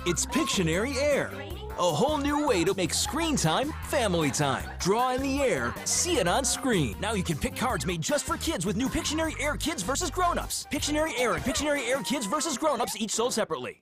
It's Pictionary Air, a whole new way to make screen time family time. Draw in the air, see it on screen. Now you can pick cards made just for kids with new Pictionary Air Kids vs. Grown-ups. Pictionary Air and Pictionary Air Kids vs. Grown-ups each sold separately.